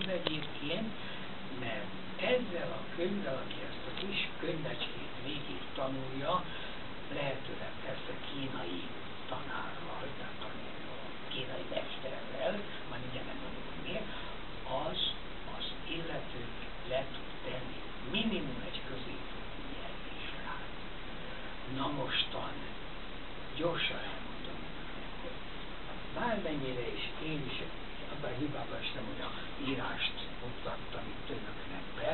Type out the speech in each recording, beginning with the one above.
könyv egyébként, mert ezzel a könyvvel, aki ezt a kis könyvecskét végig tanulja, lehetőleg persze kínai tanárral, tehát a kínai mesterrel, majd ugye megmondom, hogy miért, az illető le tud tenni minimum egy középfokú nyelvvizsgát. Na mostan, gyorsan elmondom önöknek, hogy bármennyire is én is abban a hibában estem, hogy a írást mutattam itt önöknek be,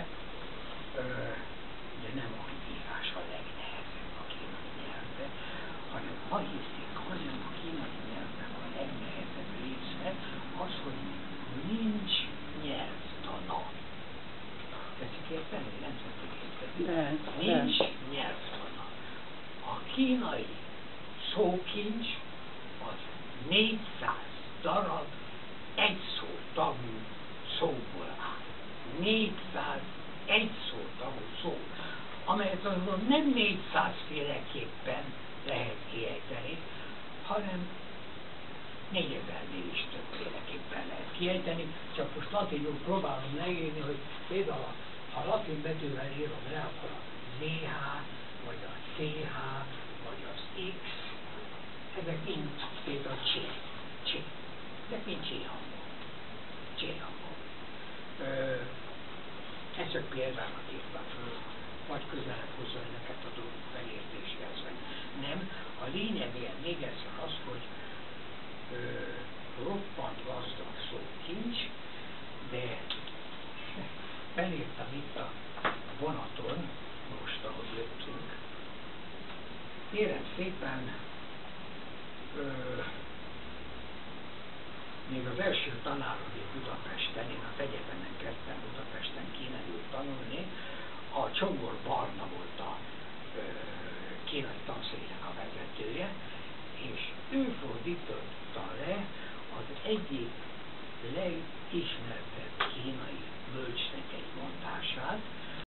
de nem a írás a legnehezebb a kínai nyelvben, hanem ha hiszik, hanem a kínai nyelvnek a legnehezebb része az, hogy nincs nyelvtana. Tetszik érteni? Nem tetszik érteni. Nincs nyelvtana. A kínai szókincs az 400 darab egy szótagú szóból áll. 400 egy szótagú szó, amelyet azon nem 400 féleképpen lehet kiejteni, hanem 4000-nél is többféleképpen lehet kiejteni, csak most latinul próbálom leírni, hogy például ha latin betűvel írom le, akkor a ZH, vagy a CH, vagy az X, ezek mind például C. Ezek mind C hangok. Ez csak példának írtam föl, vagy közelebb hozza önöket a dolgok megértéséhez, vagy nem. A lényeg még egyszer az, hogy roppant gazdag szókincs, de felírtam itt a vonaton, most ahogy jöttünk. Kérem szépen, még az első tanárom itt Budapesten, én az egyetemen kezdtem Budapesten kínaiul tanulni, a Csongor Barna volt a kínai tanszéknek a vezetője, és ő fordította le az egyik legismertebb